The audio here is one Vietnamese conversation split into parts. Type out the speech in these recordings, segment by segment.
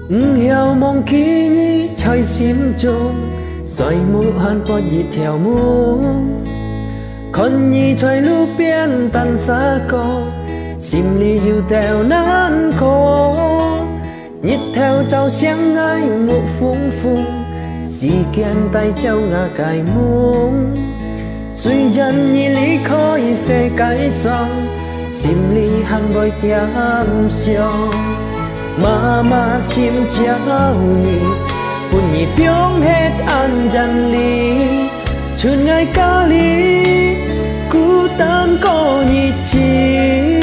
hiểu mong khi nhí trời xiêm trông xoay mũi hàn bọt dịp theo muông con nhí trời lưu biên tan xa co xiêm ly dù theo nán co nhít theo cháu sáng ngay một phung phung xì kiên tay cháu ngà cài muông suy dân nhí lý khói xe cái song xiêm ly hàn bọt tiêm xiong Mama sim cháu nhỉ buồn nhỉ biếng hết an dần ly chun ngày ca ly cú tan có nhỉ chi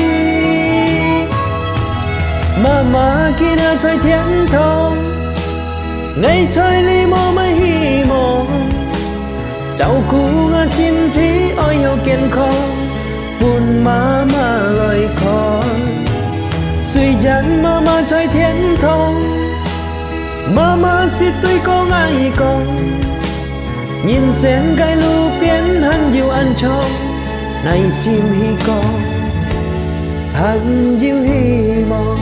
Mama kia na trời thiên thông ngày trời ly mơ mới hi mơ cháu cú ngã xin thi ôi yêu kiên không buồn Mama lời con suy dân Mama trời thiên thông Mama xin tôi có ai con nhìn xem gai lưu biến hắn yêu ăn cho này sim hi con hắn yêu hi mong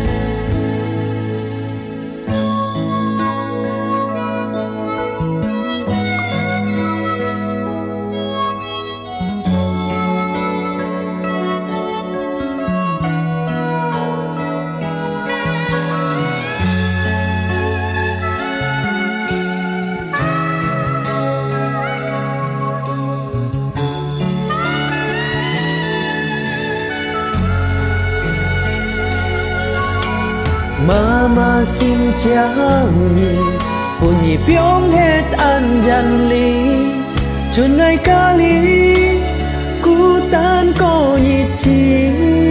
Mama xin cháu nhỉ buồn nhỉ biếng hết an dần ly chun ngày ca ly cú tan có nhị chi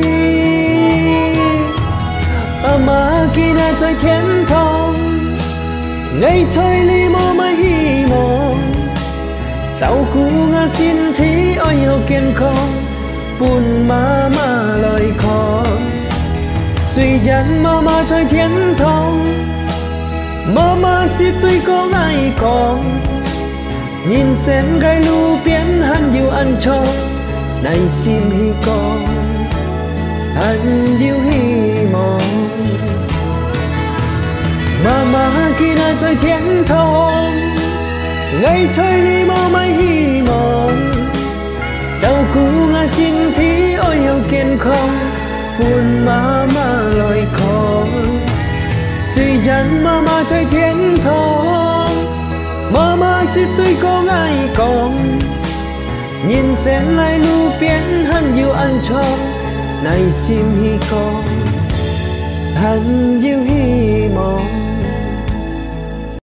Mama kia na trời thiên thông ngày trời ly mơ mới hi mơ cháu cú ngã xin thi ôi yêu kiên không buồn Mama lời con suy dân Mama trời thiên thông Mama xin tôi có ai con nhìn xem gai lưu biến hắn yêu ăn cho này sim hi con hắn yêu hi mong Mama kia na trời thiên thông ngày trời đi mơ mới hi mong cháu cú ngã xin thi ôi yêu kiên không buồn Mama lời con suy dân Mama trời thiên thông Mama xin tôi có ai con nhìn xem lại lưu biến hắn yêu ăn cho này sim hi con hắn yêu hi mong